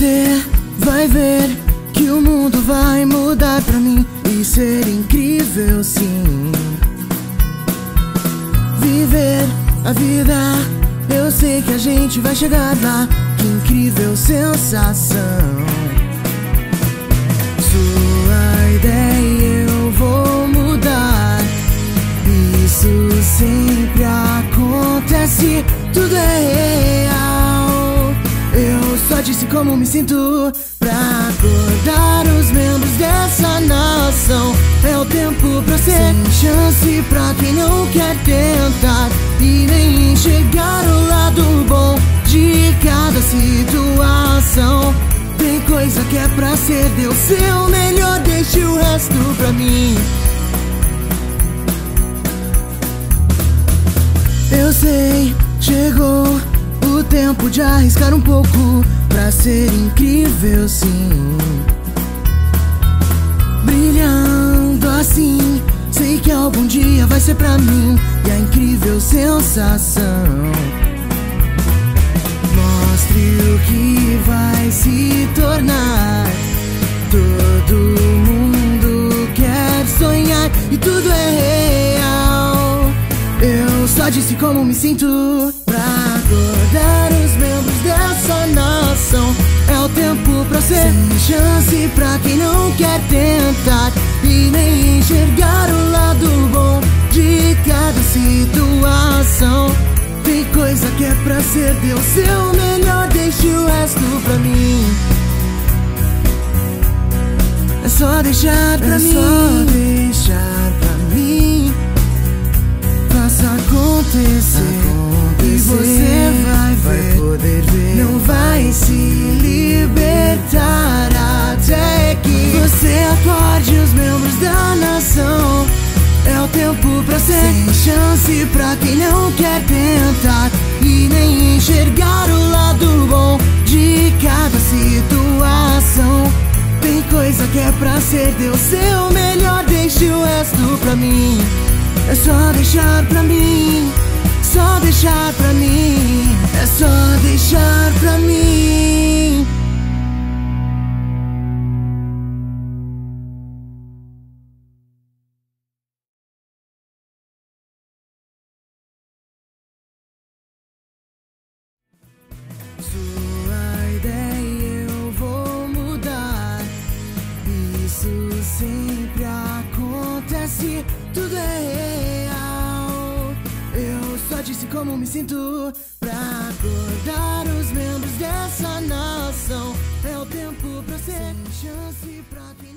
Você vai ver que o mundo vai mudar pra mim e ser incrível, sim. Viver a vida, eu sei que a gente vai chegar lá. Que incrível sensação. Sua ideia eu vou mudar. Isso sempre acontece, tudo é real. Eu só disse como me sinto pra acordar os membros dessa nação. É o tempo pra ser sem chance pra quem não quer tentar e nem enxergar o lado bom de cada situação. Tem coisa que é pra ser, deu seu melhor, deixe o resto pra mim. Eu sei, chegou o tempo de arriscar um pouco pra ser incrível, sim. Brilhando assim, sei que algum dia vai ser pra mim. E a incrível sensação. Mostre o que vai se tornar. Todo mundo quer sonhar e tudo é real. Eu só disse como me sinto pra acordar os membros dessa nação. É o tempo pra ser sem chance pra quem não quer tentar e nem enxergar o lado bom de cada situação. Tem coisa que é pra ser, deu seu melhor, deixe o resto pra mim. É só deixar pra mim, só deixar pra mim. Faça acontecer, e você vai poder ver. Não vai se libertar até que você acorde os membros da nação. É o tempo pra ser sem chance pra quem não quer tentar e nem enxergar o lado bom de cada situação. Tem coisa que é pra ser, deu seu melhor, deixe o resto pra mim. É só deixar pra mim, só deixar pra mim. É só deixar pra mim. Sua ideia eu vou mudar. Isso sempre acontece, tudo é real. Eu só disse como me sinto pra acordar os membros dessa nação. É o tempo pra ser sem chance pra quem